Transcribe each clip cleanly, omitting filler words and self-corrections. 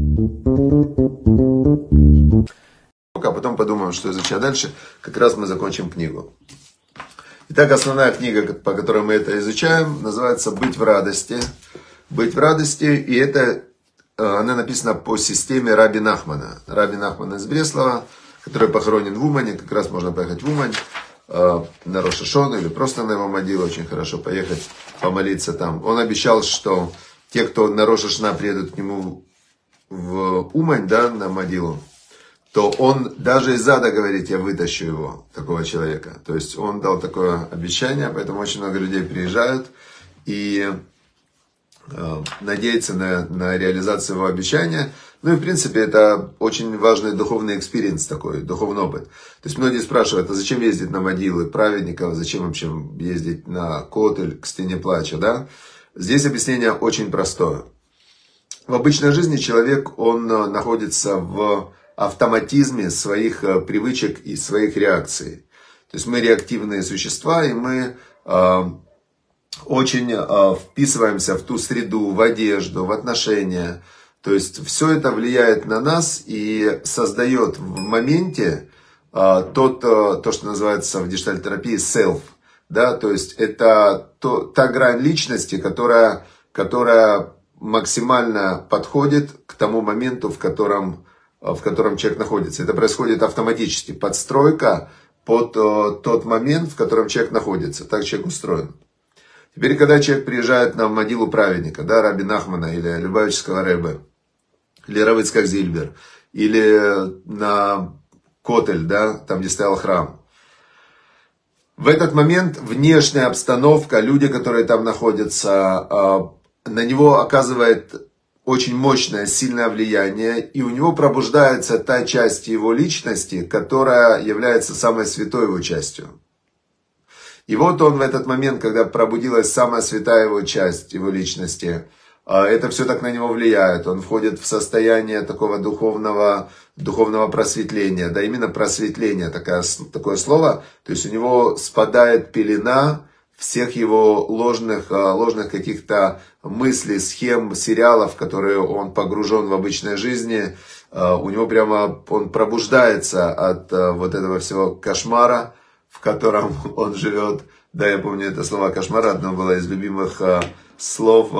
А потом подумаем, что изучать дальше. Как раз мы закончим книгу. Итак, основная книга, по которой мы это изучаем, называется «Быть в радости». «Быть в радости», и это, она написана по системе Раби Нахмана. Раби Нахмана из Бреслова, который похоронен в Умане. Как раз можно поехать в Умань на Рош ха-Шана или просто на его могилу. Очень хорошо поехать помолиться там. Он обещал, что те, кто на Рош ха-Шана приедут к нему в Умань, да, на могилу, то он даже из ада говорит: я вытащу его, такого человека. То есть он дал такое обещание, поэтому очень много людей приезжают и надеются на реализацию его обещания. Ну и в принципе это очень важный духовный экспириенс такой, духовный опыт. То есть многие спрашивают: а зачем ездить на могилы праведников, зачем вообще ездить на Котель, к стене плача, да? Здесь объяснение очень простое. В обычной жизни человек, он находится в автоматизме своих привычек и своих реакций. То есть мы реактивные существа, и мы очень вписываемся в ту среду, в одежду, в отношения. То есть все это влияет на нас и создает в моменте то, что называется в гештальт-терапии self. Да? То есть это та грань личности, которая максимально подходит к тому моменту, в котором человек находится. Это происходит автоматически. Подстройка под тот момент, в котором человек находится. Так человек устроен. Теперь, когда человек приезжает на могилу праведника, да, Раби Нахмана или Любавического Ребе, или Рав Ицхак Зильбер, или на Котель, да, там, где стоял храм. В этот момент внешняя обстановка, люди, которые там находятся, на него оказывает очень мощное, сильное влияние, и у него пробуждается та часть его личности, которая является самой святой его частью. И вот он в этот момент, когда пробудилась самая святая его часть его личности, это все так на него влияет. Он входит в состояние такого духовного просветления. Да, именно просветление, такое слово. То есть у него спадает пелена всех его ложных каких-то мыслей, схем, сериалов, в которые он погружен в обычной жизни. У него прямо он пробуждается от вот этого всего кошмара, в котором он живет. Да, я помню это слово кошмар, одно было из любимых слов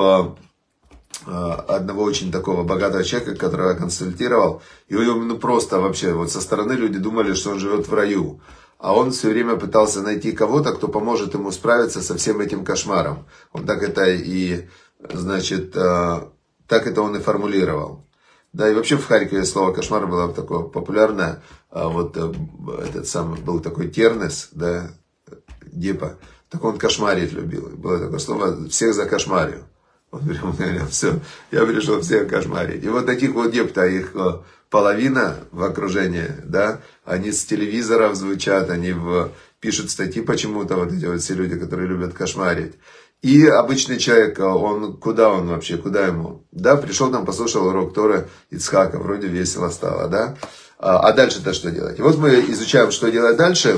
одного очень такого богатого человека, которого я консультировал. И у него просто вообще, вот со стороны люди думали, что он живет в раю. А он все время пытался найти кого-то, кто поможет ему справиться со всем этим кошмаром. Он так это и, значит, так это он и формулировал. Да, и вообще в Харькове слово кошмар было такое популярное. Вот этот самый был такой Тернес, да, Депа. Так он кошмарить любил. Было такое слово: всех закошмарю. Он говорил: все, я пришел всех кошмарить. И вот таких вот Деп-то, их половина в окружении, да, они с телевизоров звучат, они пишут статьи почему-то, вот эти вот все люди, которые любят кошмарить. И обычный человек, куда ему? Да, пришел там, послушал урок Торы Ицхака, вроде весело стало, да. А дальше-то что делать? И вот мы изучаем, что делать дальше.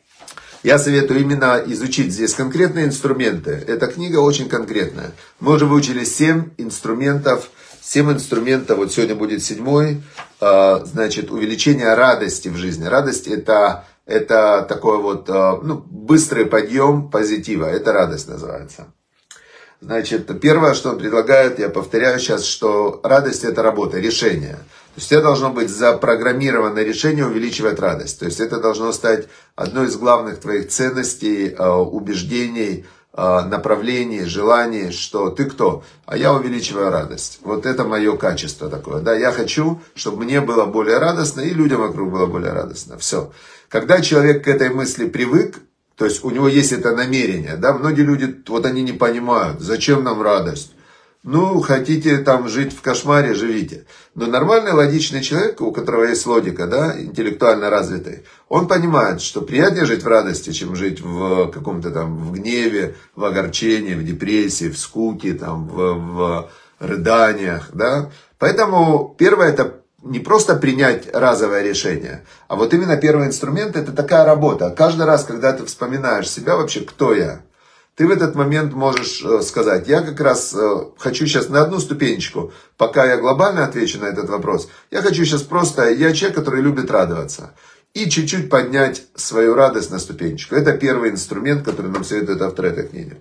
Я советую именно изучить здесь конкретные инструменты. Эта книга очень конкретная. Мы уже выучили 7 инструментов. 7 инструментов, вот сегодня будет 7-й. Значит, увеличение радости в жизни. Радость это такой вот быстрый подъем позитива. Это радость называется. Значит, первое, что он предлагает, я повторяю сейчас, что радость это работа, решение. То есть это должно быть запрограммированное решение увеличивать радость. То есть это должно стать одной из главных твоих ценностей, убеждений, направлений, желаний, что ты кто? А я увеличиваю радость. Вот это мое качество такое. Да, я хочу, чтобы мне было более радостно и людям вокруг было более радостно. Все. Когда человек к этой мысли привык, то есть у него есть это намерение, да, многие люди, вот они не понимают, зачем нам радость. Ну, хотите там жить в кошмаре, живите. Но нормальный, логичный человек, у которого есть логика, да, интеллектуально развитый, он понимает, что приятнее жить в радости, чем жить в каком-то там, в гневе, в огорчении, в депрессии, в скуке, там, в рыданиях, да. Поэтому первое это не просто принять разовое решение, а вот именно первый инструмент это такая работа. Каждый раз, когда ты вспоминаешь себя вообще, кто я, ты в этот момент можешь сказать, я как раз хочу сейчас на одну ступенечку, пока я глобально отвечу на этот вопрос, я хочу сейчас просто, я человек, который любит радоваться, и чуть-чуть поднять свою радость на ступенечку. Это первый инструмент, который нам советует автор этой книги.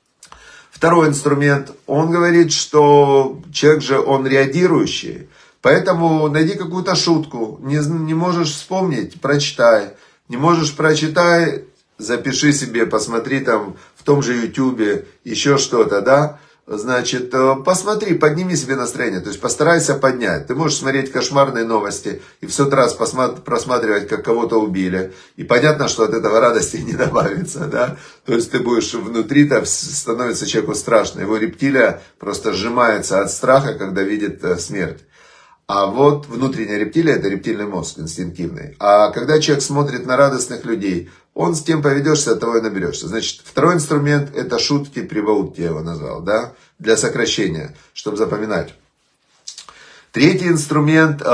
Второй инструмент, он говорит, что человек же, он реагирующий, поэтому найди какую-то шутку, не можешь вспомнить, прочитай, не можешь прочитай, запиши себе, посмотри там в том же YouTube еще что-то, да, значит, посмотри, подними себе настроение, то есть постарайся поднять. Ты можешь смотреть кошмарные новости и в сотый раз просматривать, как кого-то убили. И понятно, что от этого радости не добавится, да. То есть ты будешь внутри, там становится человеку страшно. Его рептилия просто сжимается от страха, когда видит смерть. А вот внутренняя рептилия, это рептильный мозг, инстинктивный. А когда человек смотрит на радостных людей, он с тем поведешься, от того и наберешься. Значит, второй инструмент, это шутки, прибаутки, я его назвал, да, для сокращения, чтобы запоминать. Третий инструмент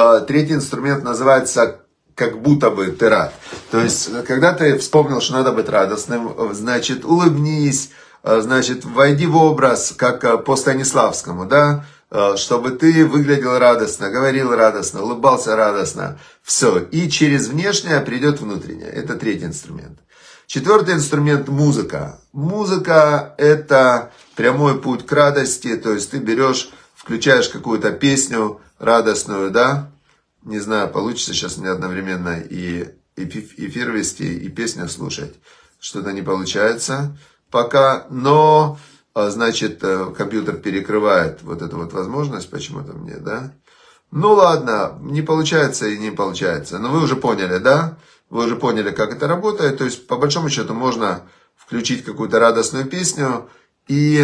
называется как будто бы ты рад. То есть, когда ты вспомнил, что надо быть радостным, значит, улыбнись, значит, войди в образ, как по Станиславскому, да, чтобы ты выглядел радостно, говорил радостно, улыбался радостно. Все. И через внешнее придет внутреннее. Это третий инструмент. Четвертый инструмент – музыка. Музыка – это прямой путь к радости. То есть ты берешь, включаешь какую-то песню радостную, да? Не знаю, получится сейчас мне одновременно и эфир вести, и песню слушать. Что-то не получается пока, но... Значит, компьютер перекрывает вот эту вот возможность почему-то мне, да? Ну ладно, не получается и не получается. Но вы уже поняли, да? Вы уже поняли, как это работает. То есть, по большому счету, можно включить какую-то радостную песню, и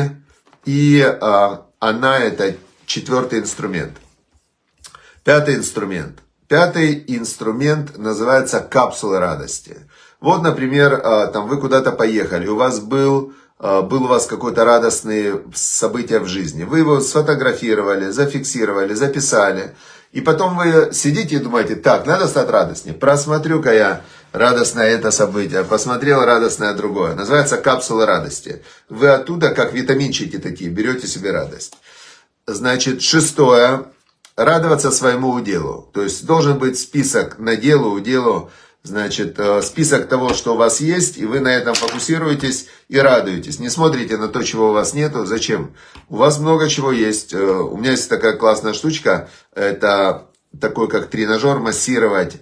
она это четвертый инструмент. Пятый инструмент. Пятый инструмент называется капсула радости. Вот, например, там вы куда-то поехали, у вас был у вас какое-то радостное событие в жизни. Вы его сфотографировали, зафиксировали, записали. И потом вы сидите и думаете, так, надо стать радостнее. Просмотрю-ка я радостное это событие, посмотрел радостное другое. Называется капсула радости. Вы оттуда, как витаминчики такие, берете себе радость. Значит, шестое. Радоваться своему уделу. То есть должен быть список на делу, уделу. Значит, список того, что у вас есть, и вы на этом фокусируетесь и радуетесь. Не смотрите на то, чего у вас нету. Зачем? У вас много чего есть. У меня есть такая классная штучка. Это такой, как тренажер, массировать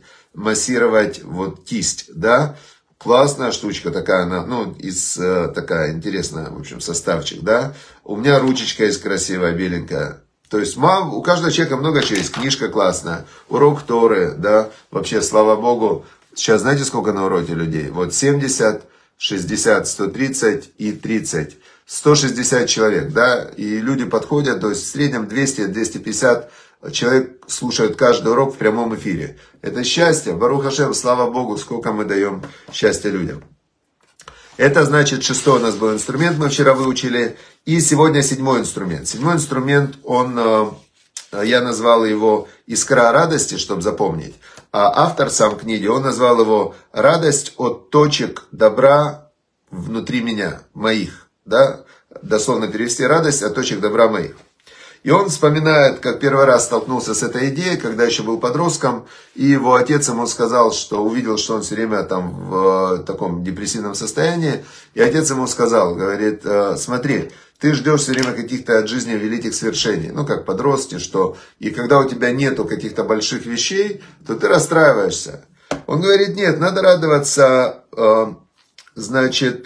вот кисть, да. Классная штучка такая, она, ну, такая интересная, в общем, составчик, да. У меня ручечка есть красивая, беленькая. То есть у каждого человека много чего есть. Книжка классная, урок Торы, да. Вообще, слава Богу. Сейчас знаете, сколько на уроке людей? Вот 70, 60, 130 и 30. 160 человек, да, и люди подходят, то есть в среднем 200-250 человек слушают каждый урок в прямом эфире. Это счастье, Барух Ашем, слава Богу, сколько мы даем счастья людям. Это значит, шестой у нас был инструмент, мы вчера выучили, и сегодня седьмой инструмент. Седьмой инструмент, я назвал его «Искра радости», чтобы запомнить. А автор сам книги, он назвал его «Радость от точек добра внутри меня, моих». Да? Дословно перевести «Радость от точек добра моих». И он вспоминает, как первый раз столкнулся с этой идеей, когда еще был подростком, и его отец ему сказал, что увидел, что он все время там в таком депрессивном состоянии, и отец ему сказал, говорит, смотри, ты ждешь все время каких-то от жизни великих свершений, ну как подростки, что, и когда у тебя нету каких-то больших вещей, то ты расстраиваешься. Он говорит, нет, надо радоваться, значит,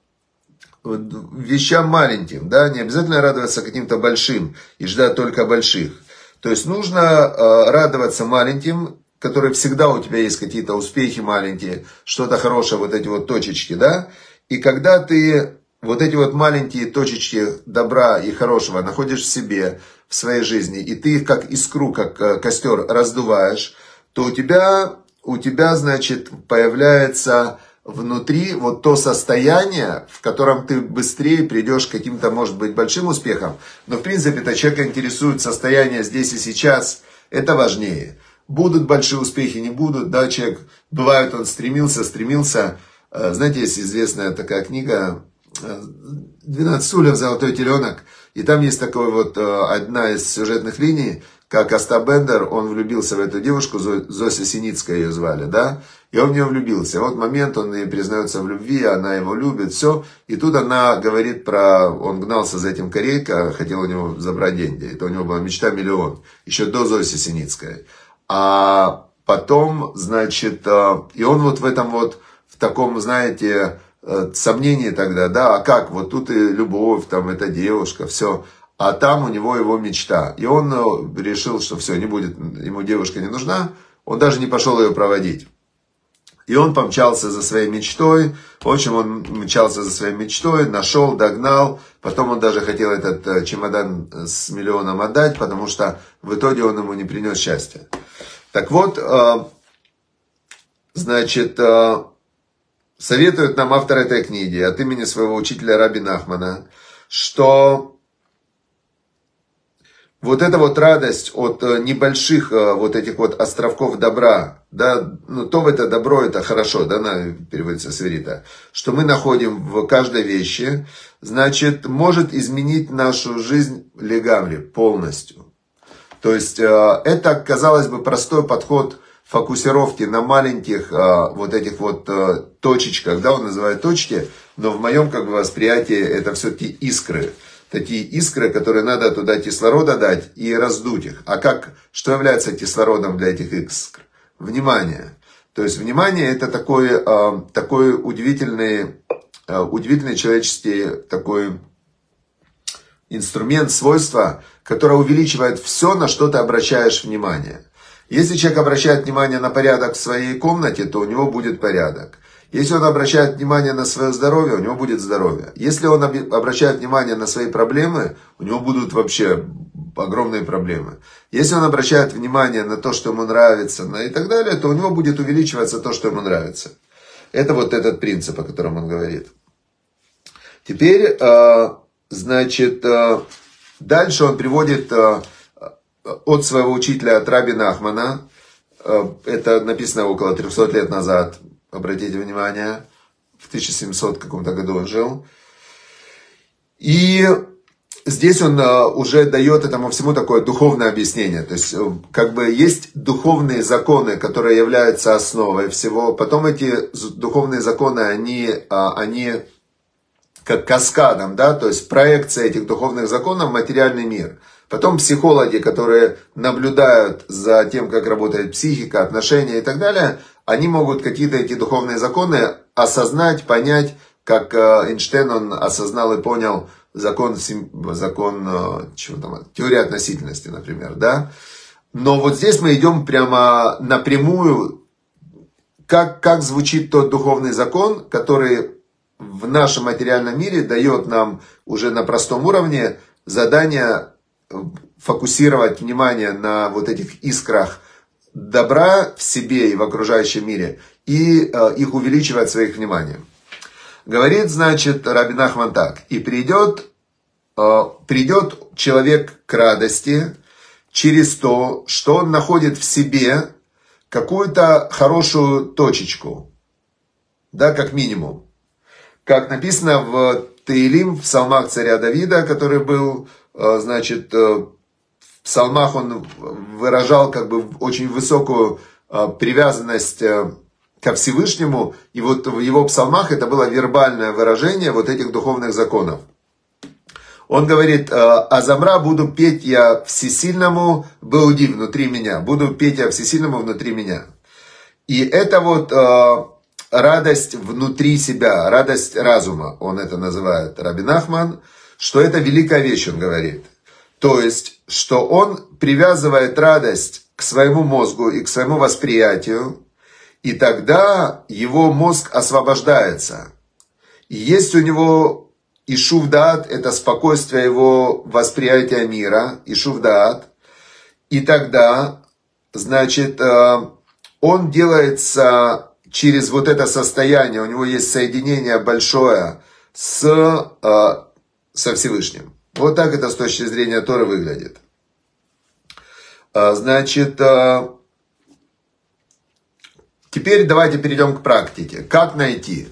вещам маленьким, да, не обязательно радоваться каким-то большим и ждать только больших. То есть нужно радоваться маленьким, которые всегда у тебя есть какие-то успехи маленькие, что-то хорошее, вот эти вот точечки, да, и когда ты вот эти вот маленькие точечки добра и хорошего находишь в себе, в своей жизни, и ты их как искру, как костер раздуваешь, то у тебя, значит, появляется внутри вот то состояние, в котором ты быстрее придешь к каким-то, может быть, большим успехам. Но, в принципе-то, человека интересует состояние здесь и сейчас. Это важнее. Будут большие успехи, не будут. Да, человек, бывает, он стремился. Знаете, есть известная такая книга, 12 стульев, Золотой теленок. И там есть такой вот одна из сюжетных линий, как Остап Бендер, он влюбился в эту девушку, Зося Синицкая ее звали, да, и он в нее влюбился. Вот момент, он ей признается в любви, она его любит, все. И тут она говорит про, он гнался за этим корейка, хотел у него забрать деньги. Это у него была мечта миллион, еще до Зоси Синицкой. А потом, значит, и он вот в этом вот, в таком, знаете, сомнении тогда, да, а как, вот тут и любовь, там, эта девушка, все. А там у него его мечта. И он решил, что все, не будет, ему девушка не нужна. Он даже не пошел ее проводить. И он помчался за своей мечтой. В общем, он мчался за своей мечтой, нашел, догнал. Потом он даже хотел этот чемодан с миллионом отдать, потому что в итоге он ему не принес счастья. Так вот, значит, советует нам автор этой книги от имени своего учителя Раби Нахмана, что вот эта вот радость от небольших вот этих вот островков добра, да, ну то в это добро, это хорошо, да, переводится с иврита, что мы находим в каждой вещи, значит, может изменить нашу жизнь легамри, полностью. То есть это, казалось бы, простой подход фокусировки на маленьких вот этих вот точечках, да, он называет точки, но в моем как бы восприятии это все-таки искры. Такие искры, которые надо туда кислорода дать и раздуть их. А как, что является кислородом для этих искр? Внимание. То есть внимание это такой удивительный человеческий такой инструмент, свойство, которое увеличивает все, на что ты обращаешь внимание. Если человек обращает внимание на порядок в своей комнате, то у него будет порядок. Если он обращает внимание на свое здоровье, у него будет здоровье. Если он обращает внимание на свои проблемы, у него будут вообще огромные проблемы. Если он обращает внимание на то, что ему нравится, и так далее, то у него будет увеличиваться то, что ему нравится. Это вот этот принцип, о котором он говорит. Теперь, значит, дальше он приводит от своего учителя, от Раби Нахмана. Это написано около 300 лет назад. Обратите внимание, в 1700 каком-то году он жил. И здесь он уже дает этому всему такое духовное объяснение. То есть, как бы есть духовные законы, которые являются основой всего. Потом эти духовные законы, они как каскадом, да, то есть проекция этих духовных законов в материальный мир. Потом психологи, которые наблюдают за тем, как работает психика, отношения и так далее, они могут какие-то эти духовные законы осознать, понять, как Эйнштейн, он осознал и понял теория относительности, например, да. Но вот здесь мы идем прямо напрямую, как звучит тот духовный закон, который в нашем материальном мире дает нам уже на простом уровне задание фокусировать внимание на вот этих искрах добра в себе и в окружающем мире, и их увеличивать своих вниманием. Говорит, значит, Раби Нахман так: и придет человек к радости через то, что он находит в себе какую-то хорошую точечку, да, как минимум. Как написано в Теилим, в псалмах царя Давида, который был, значит, в псалмах он выражал как бы очень высокую привязанность ко Всевышнему, и вот в его псалмах это было вербальное выражение вот этих духовных законов. Он говорит: «Азамра, буду петь я всесильному Беуди внутри меня, буду петь я всесильному внутри меня». И это вот радость внутри себя, радость разума, он это называет, Раби Нахман, что это великая вещь, он говорит. То есть, что он привязывает радость к своему мозгу и к своему восприятию, и тогда его мозг освобождается. И есть у него ишув даат, это спокойствие его восприятия мира, ишув даат, и тогда, значит, он делается через вот это состояние, у него есть соединение большое со Всевышним. Вот так это с точки зрения Торы выглядит. Значит, теперь давайте перейдем к практике. Как найти?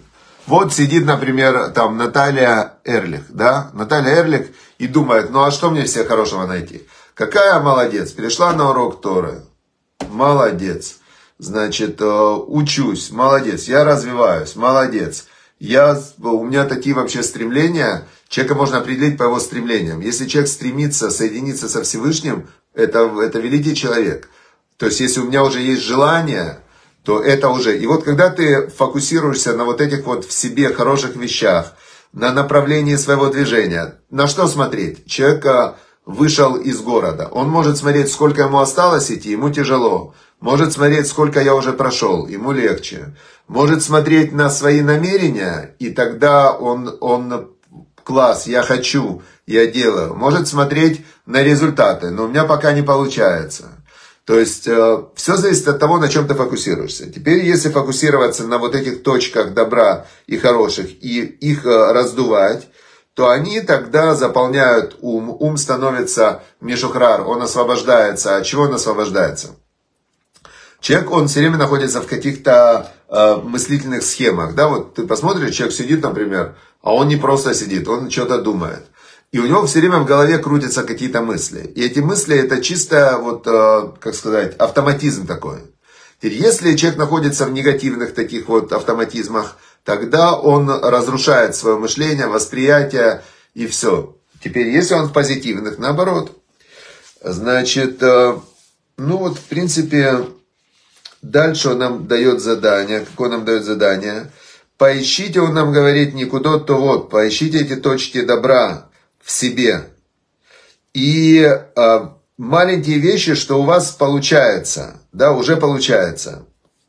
Вот сидит, например, там Наталья Эрлих, да, Наталья Эрлих и думает, ну а что мне все хорошего найти? Какая молодец, перешла на урок Торы, молодец, значит, учусь, молодец, я развиваюсь, молодец, у меня такие вообще стремления, человека можно определить по его стремлениям. Если человек стремится соединиться со Всевышним, это великий человек. То есть, если у меня уже есть желание, то это уже... И вот когда ты фокусируешься на вот этих вот в себе хороших вещах, на направлении своего движения, на что смотреть? Человек вышел из города. Он может смотреть, сколько ему осталось идти, ему тяжело. Может смотреть, сколько я уже прошел, ему легче. Может смотреть на свои намерения, и тогда он класс, я хочу, я делаю. Может смотреть на результаты, но у меня пока не получается. То есть, все зависит от того, на чем ты фокусируешься. Теперь, если фокусироваться на вот этих точках добра и хороших, и их раздувать, то они тогда заполняют ум. Ум становится мишухрар, он освобождается. От чего он освобождается? Человек, он все время находится в каких-то мыслительных схемах. Да, вот ты посмотришь, человек сидит, например, а он не просто сидит, он что-то думает. И у него все время в голове крутятся какие-то мысли. И эти мысли это чисто, вот, как сказать, автоматизм такой. Теперь, если человек находится в негативных таких вот автоматизмах, тогда он разрушает свое мышление, восприятие и все. Теперь, если он в позитивных, наоборот. Значит, ну вот, в принципе, дальше он нам дает задание. Какое он нам дает задание? Поищите, он нам говорит, никуда, то вот, поищите эти точки добра в себе. И маленькие вещи, что у вас получается, да, уже получается.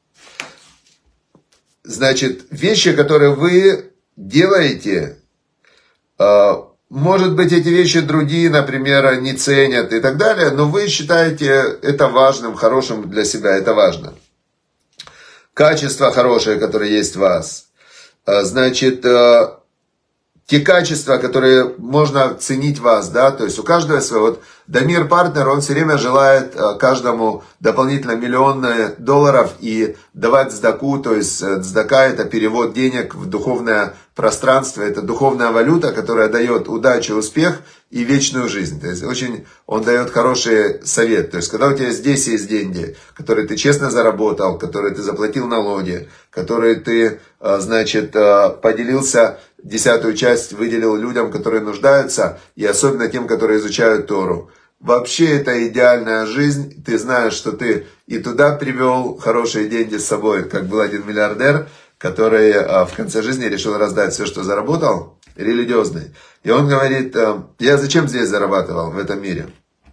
Значит, вещи, которые вы делаете, может быть, эти вещи другие, например, не ценят и так далее, но вы считаете это важным, хорошим для себя, это важно. Качества хорошие, которые есть в вас. Значит, те качества, которые можно ценить в вас, да, то есть у каждого свое. Вот Дамир партнер, он все время желает каждому дополнительно $1 000 000 и давать цдаку, то есть цдака это перевод денег в духовное пространство, это духовная валюта, которая дает удачу, успех и вечную жизнь. То есть очень он дает хороший совет. То есть когда у тебя здесь есть деньги, которые ты честно заработал, которые ты заплатил налоги, которые ты, значит, поделился 10-ю часть, выделил людям, которые нуждаются, и особенно тем, которые изучают Тору. Вообще это идеальная жизнь. Ты знаешь, что ты и туда привел хорошие деньги с собой, как был один миллиардер, который в конце жизни решил раздать все, что заработал, религиозный. И он говорит, я зачем здесь зарабатывал в этом мире?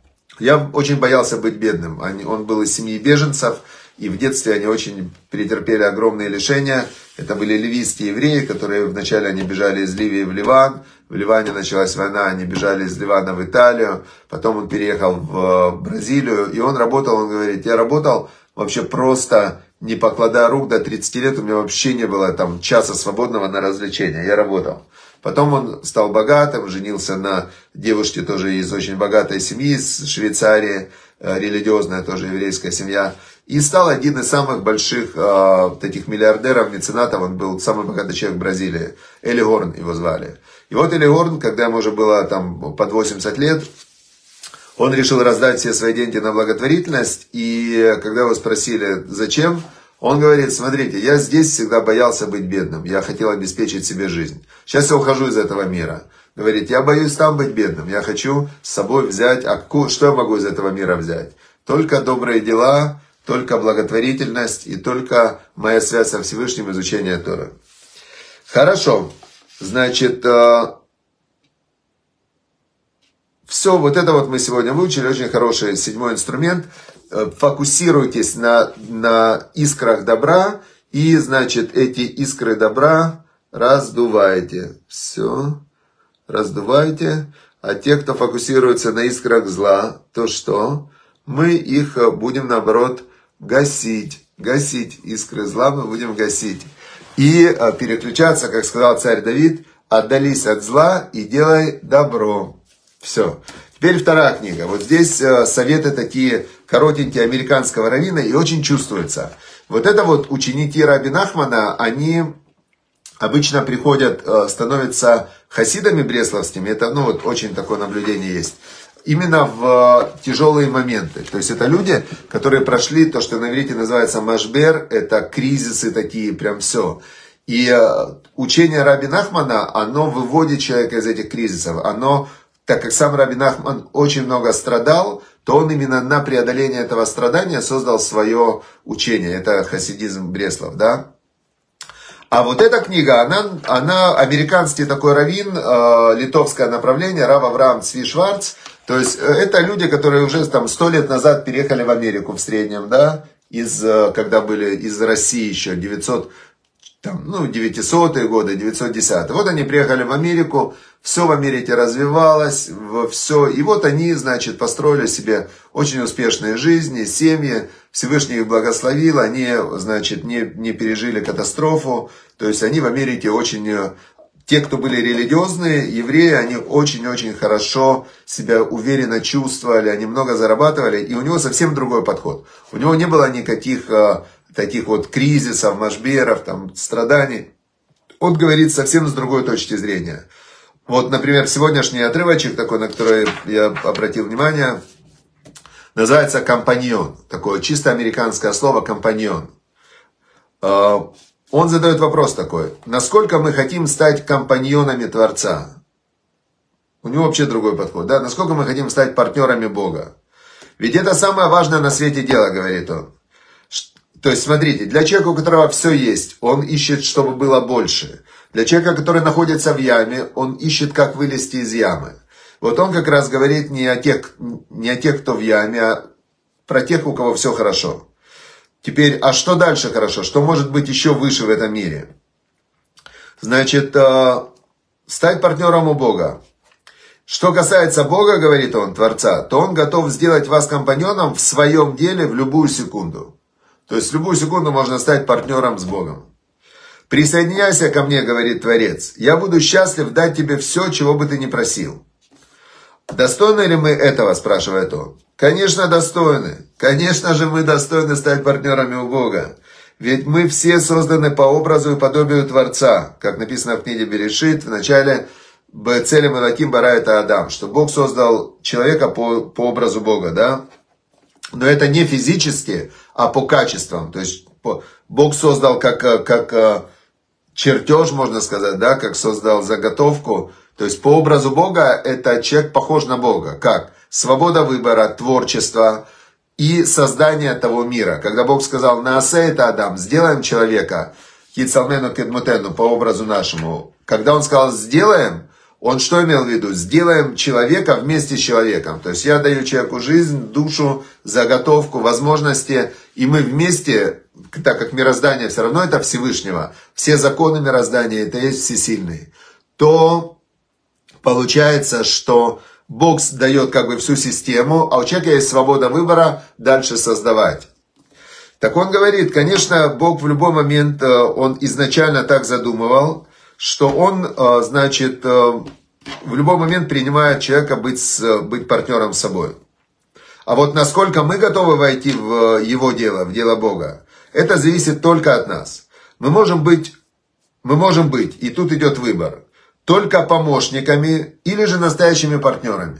Я очень боялся быть бедным. Он был из семьи беженцев, и в детстве они очень претерпели огромные лишения. Это были ливийские евреи, которые вначале они бежали из Ливии в Ливан. В Ливане началась война, они бежали из Ливана в Италию. Потом он переехал в Бразилию, и он работал, он говорит, я работал вообще просто не покладая рук до 30 лет. У меня вообще не было там часа свободного на развлечения, я работал. Потом он стал богатым, женился на девушке тоже из очень богатой семьи, из Швейцарии, религиозная тоже еврейская семья. И стал один из самых больших таких миллиардеров, меценатов. Он был самый богатый человек в Бразилии. Эли Горн его звали. И вот Эли Горн, когда ему уже было там под 80 лет, он решил раздать все свои деньги на благотворительность. И когда его спросили, зачем, он говорит, смотрите, я здесь всегда боялся быть бедным. Я хотел обеспечить себе жизнь. Сейчас я ухожу из этого мира. Говорит, я боюсь там быть бедным. Я хочу с собой взять, что я могу из этого мира взять? Только добрые дела, только благотворительность и только моя связь со Всевышним, изучение Торы. Хорошо. Значит, все, вот это вот мы сегодня выучили. Очень хороший 7-й инструмент. Фокусируйтесь на искрах добра. И, значит, эти искры добра раздувайте. Все. Раздувайте. А те, кто фокусируется на искрах зла, то что? Мы их будем, наоборот, гасить. Гасить искры зла мы будем гасить. И переключаться, как сказал царь Давид, отдались от зла и делай добро. Все. Теперь вторая книга. Вот здесь советы такие коротенькие американского раввина и очень чувствуется. Вот это вот ученики Раби Нахмана, они обычно приходят, становятся хасидами бресловскими, это, ну, вот очень такое наблюдение есть, именно в тяжелые моменты. То есть это люди, которые прошли то, что на иврите называется машбер, это кризисы такие, прям все. И учение Раби Нахмана, оно выводит человека из этих кризисов. Оно, так как сам Раби Нахман очень много страдал, то он именно на преодоление этого страдания создал свое учение. Это хасидизм Бреслов, да. А вот эта книга, она американский такой раввин, литовское направление, Рав Авраам Цви Шварц. То есть это люди, которые уже там 100 лет назад переехали в Америку в среднем, да, когда были из России еще 900-е годы, 910. Вот они приехали в Америку, все в Америке развивалось, все. И вот они, значит, построили себе очень успешные жизни, семьи. Всевышний их благословил, они, значит, не пережили катастрофу. То есть они в Америке очень... Те, кто были религиозные, евреи, они очень-очень хорошо себя уверенно чувствовали, они много зарабатывали. И у него совсем другой подход. У него не было никаких... таких вот кризисов, машберов, там, страданий. Он говорит совсем с другой точки зрения. Вот, например, сегодняшний отрывочек такой, на который я обратил внимание, называется «компаньон». Такое чисто американское слово «компаньон». Он задает вопрос такой: насколько мы хотим стать компаньонами Творца? У него вообще другой подход, да? Насколько мы хотим стать партнерами Бога? Ведь это самое важное на свете дело, говорит он. То есть, смотрите, для человека, у которого все есть, он ищет, чтобы было больше. Для человека, который находится в яме, он ищет, как вылезти из ямы. Вот он как раз говорит не о тех, кто в яме, а про тех, у кого все хорошо. Теперь, а что дальше хорошо? Что может быть еще выше в этом мире? Значит, стать партнером у Бога. Что касается Бога, говорит он, Творца, то он готов сделать вас компаньоном в своем деле в любую секунду. То есть в любую секунду можно стать партнером с Богом. «Присоединяйся ко мне, — говорит Творец, — я буду счастлив дать тебе все, чего бы ты ни просил». Достойны ли мы этого, спрашивает он. Конечно, достойны. Конечно же, мы достойны стать партнерами у Бога. Ведь мы все созданы по образу и подобию Творца. Как написано в книге Берешит, в начале «Бецелем элоким бара это Адам», что Бог создал человека по образу Бога, да? Но это не физически, а по качествам. То есть Бог создал как чертеж, можно сказать, да, как создал заготовку. То есть по образу Бога это человек похож на Бога. Как? Свобода выбора, творчество и создание того мира. Когда Бог сказал: «Наасе это Адам», сделаем человека, кицалмену кедмутену, по образу нашему. Когда он сказал «сделаем», он что имел в виду? Сделаем человека вместе с человеком. То есть я даю человеку жизнь, душу, заготовку, возможности, и мы вместе, так как мироздание все равно это Всевышнего, все законы мироздания это есть всесильный, то получается, что Бог дает как бы всю систему, а у человека есть свобода выбора дальше создавать. Так он говорит, конечно, Бог в любой момент, он изначально так задумывал, что он, значит, в любой момент принимает человека быть партнером с собой. А вот насколько мы готовы войти в его дело, в дело Бога, это зависит только от нас. Мы можем быть, и тут идет выбор, только помощниками или же настоящими партнерами.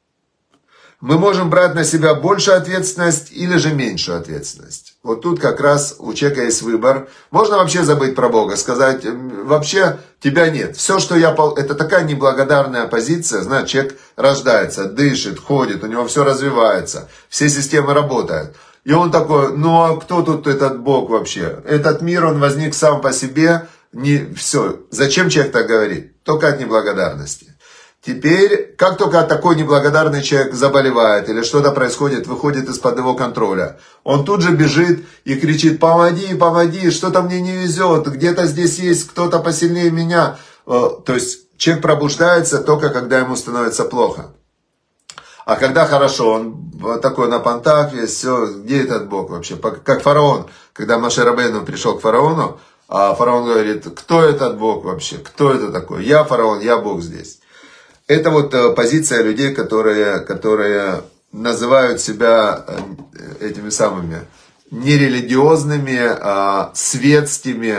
Мы можем брать на себя большую ответственность или же меньшую ответственность. Вот тут как раз у человека есть выбор. Можно вообще забыть про Бога, сказать: вообще тебя нет. Все, что это такая неблагодарная позиция. Знаешь, человек рождается, дышит, ходит, у него все развивается, все системы работают. И он такой: ну а кто тут этот Бог вообще? Этот мир, он возник сам по себе. Все. Зачем человек так говорит? Только от неблагодарности. Теперь, как только такой неблагодарный человек заболевает или что-то происходит, выходит из-под его контроля, он тут же бежит и кричит: помоги, помоги, что-то мне не везет, где-то здесь есть кто-то посильнее меня. То есть человек пробуждается только когда ему становится плохо. А когда хорошо, он такой на понтах весь, все, где этот Бог вообще? Как фараон, когда Моше Рабейну пришел к фараону, а фараон говорит: кто этот Бог вообще? Кто это такой? Я фараон, я Бог здесь. Это вот позиция людей, которые называют себя этими самыми нерелигиозными, светскими,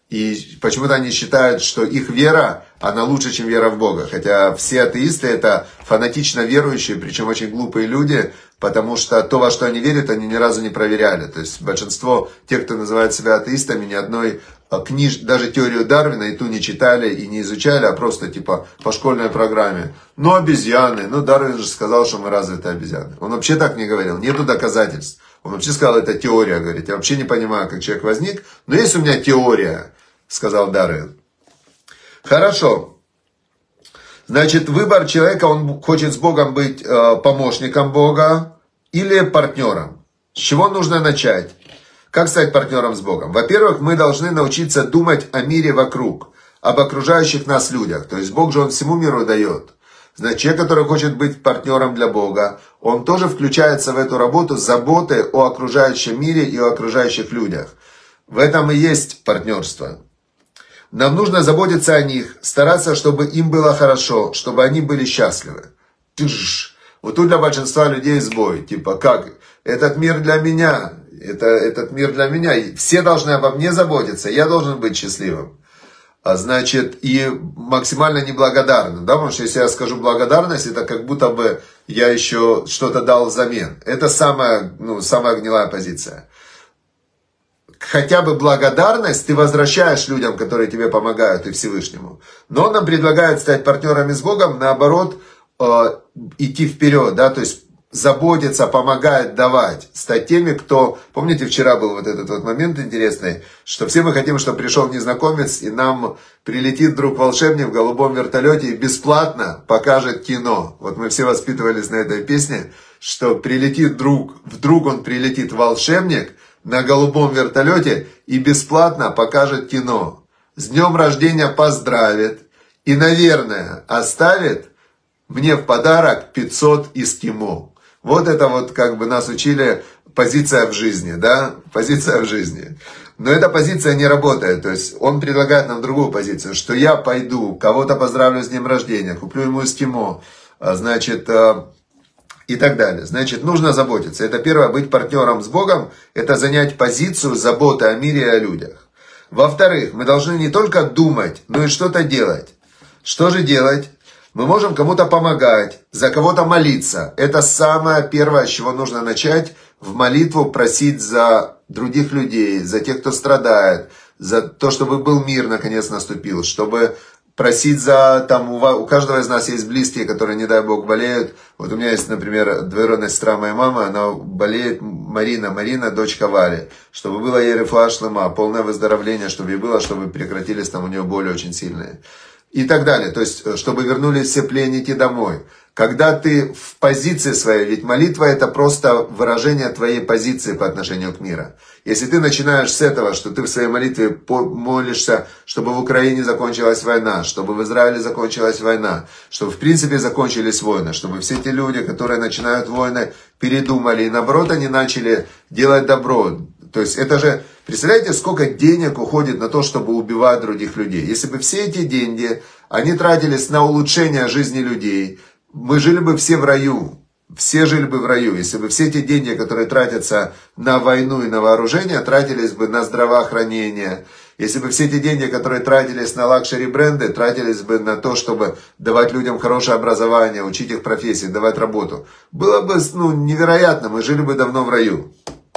И почему-то они считают, что их вера, она лучше, чем вера в Бога. Хотя все атеисты это фанатично верующие, причем очень глупые люди, потому что то, во что они верят, они ни разу не проверяли. То есть большинство тех, кто называет себя атеистами, ни одной даже теорию Дарвина и ту не читали и не изучали, а просто типа по школьной программе. Ну, обезьяны, ну, Дарвин же сказал, что мы развитые обезьяны. Он вообще так не говорил, нету доказательств. Он вообще сказал, это теория, говорит. Я вообще не понимаю, как человек возник, но есть у меня теория, сказал Дарвин. Хорошо. Значит, выбор человека, он хочет с Богом быть помощником Бога или партнером. С чего нужно начать? Как стать партнером с Богом? Во-первых, мы должны научиться думать о мире вокруг, об окружающих нас людях. То есть Бог же, Он всему миру дает. Значит, человек, который хочет быть партнером для Бога, он тоже включается в эту работу заботы о окружающем мире и о окружающих людях. В этом и есть партнерство. Нам нужно заботиться о них, стараться, чтобы им было хорошо, чтобы они были счастливы. Вот тут для большинства людей сбой. Типа, как? Этот мир для меня. Этот мир для меня. Все должны обо мне заботиться. Я должен быть счастливым. Значит, и максимально неблагодарным. Да? Потому что если я скажу благодарность, это как будто бы я еще что-то дал взамен. Это самая гнилая позиция. Хотя бы благодарность ты возвращаешь людям, которые тебе помогают, и Всевышнему. Но он нам предлагает стать партнерами с Богом, наоборот, идти вперед, да, то есть заботиться, помогать, давать, стать теми, кто... Помните, вчера был вот этот вот момент интересный, что все мы хотим, чтобы пришел незнакомец, и нам прилетит вдруг волшебник в голубом вертолете и бесплатно покажет кино. Вот мы все воспитывались на этой песне, что прилетит вдруг он прилетит волшебник на голубом вертолете и бесплатно покажет кино. С днем рождения поздравит и, наверное, оставит мне в подарок 500 эскимо. Вот это вот как бы нас учили позиция в жизни, да? Позиция в жизни. Но эта позиция не работает. То есть он предлагает нам другую позицию, что я пойду, кого-то поздравлю с днем рождения, куплю ему эскимо, значит, и так далее. Значит, нужно заботиться. Это первое, быть партнером с Богом, это занять позицию заботы о мире и о людях. Во-вторых, мы должны не только думать, но и что-то делать. Что же делать? Мы можем кому-то помогать, за кого-то молиться. Это самое первое, с чего нужно начать. В молитву просить за других людей, за тех, кто страдает, за то, чтобы был мир, наконец, наступил, чтобы просить за, там, у каждого из нас есть близкие, которые, не дай Бог, болеют. Вот у меня есть, например, двоюродная сестра моей мамы, она болеет, Марина, дочка Вали, чтобы было ей рефуа шлема, полное выздоровление, чтобы ей было, чтобы прекратились там у нее боли очень сильные. И так далее. То есть, чтобы вернулись все пленники домой. Когда ты в позиции своей, ведь молитва это просто выражение твоей позиции по отношению к миру. Если ты начинаешь с этого, что ты в своей молитве молишься, чтобы в Украине закончилась война, чтобы в Израиле закончилась война, чтобы в принципе закончились войны, чтобы все те люди, которые начинают войны, передумали и наоборот они начали делать добро. То есть это же, представляете, сколько денег уходит на то, чтобы убивать других людей. Если бы все эти деньги, они тратились на улучшение жизни людей, мы жили бы все в раю. Все жили бы в раю, если бы все эти деньги, которые тратятся на войну и на вооружение, тратились бы на здравоохранение. Если бы все эти деньги, которые тратились на лакшери-бренды, тратились бы на то, чтобы давать людям хорошее образование, учить их профессии, давать работу. Было бы невероятно, мы жили бы давно в раю.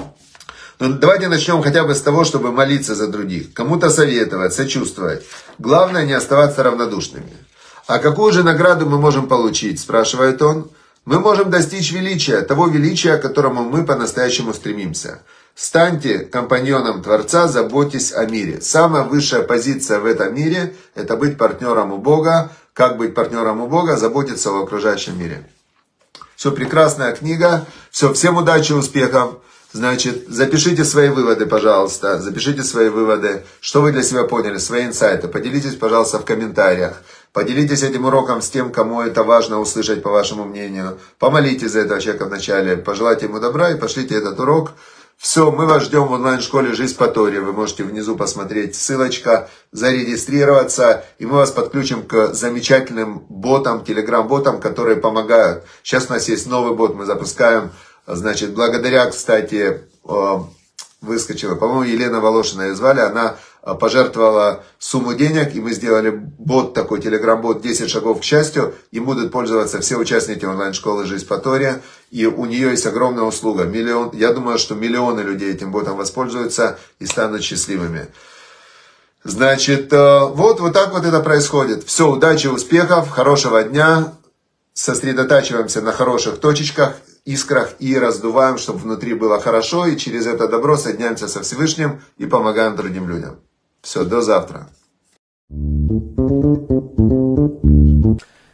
Но давайте начнем хотя бы с того, чтобы молиться за других, кому-то советовать, сочувствовать. Главное не оставаться равнодушными. А какую же награду мы можем получить, спрашивает он. Мы можем достичь величия, того величия, к которому мы по-настоящему стремимся. Станьте компаньоном Творца, заботьтесь о мире. Самая высшая позиция в этом мире – это быть партнером у Бога. Как быть партнером у Бога? Заботиться о окружающем мире. Все, прекрасная книга. Все, всем удачи, успехов. Значит, запишите свои выводы, пожалуйста. Запишите свои выводы. Что вы для себя поняли, свои инсайты. Поделитесь, пожалуйста, в комментариях. Поделитесь этим уроком с тем, кому это важно услышать, по вашему мнению. Помолитесь за этого человека вначале. Пожелайте ему добра и пошлите этот урок. Все, мы вас ждем в онлайн-школе «Жизнь по Торе». Вы можете внизу посмотреть ссылочка, зарегистрироваться. И мы вас подключим к замечательным ботам, телеграм-ботам, которые помогают. Сейчас у нас есть новый бот, мы запускаем. Значит, благодаря, кстати, выскочила, по-моему, Елена Волошина ее звали, она пожертвовала сумму денег, и мы сделали бот такой, телеграм-бот 10 шагов к счастью, им будут пользоваться все участники онлайн-школы «Жизнь по Торе», и у нее есть огромная услуга. Я думаю, что миллионы людей этим ботом воспользуются и станут счастливыми. Значит, вот так вот это происходит. Все, удачи, успехов, хорошего дня. Сосредотачиваемся на хороших точечках, искрах и раздуваем, чтобы внутри было хорошо. И через это добро соединяемся со Всевышним и помогаем другим людям. Все, до завтра.